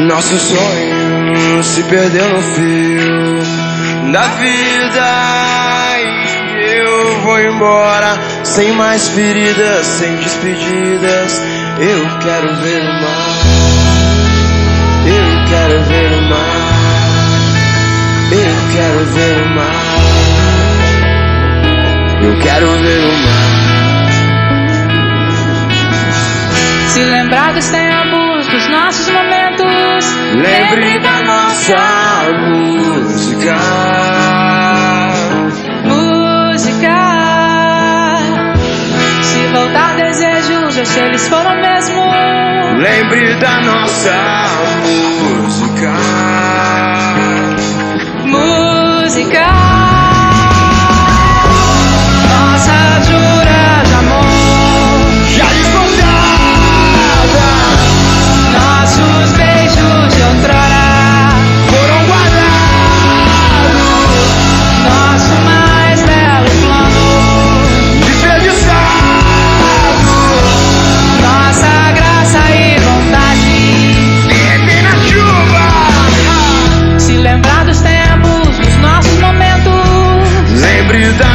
Nosso sonho se perdeu no fio da vida e eu vou embora sem mais feridas, sem despedidas. Eu quero ver o mar, eu quero ver o mar, eu quero ver o mar, eu quero ver o mar. Se lembrar dos tempos, dos nossos momentos, lembre da nossa música. Música. Se voltar desejos, ou se eles foram mesmo. Lembre da nossa música. Música. Nossa jura de amor Já descontada. nossos beijos de outrora Foram guardados. nosso mais belo plano, Desperdiçado. nossa graça e vontade. Bebe na chuva. Se lembrar dos tempos, dos nossos momentos, Lembre da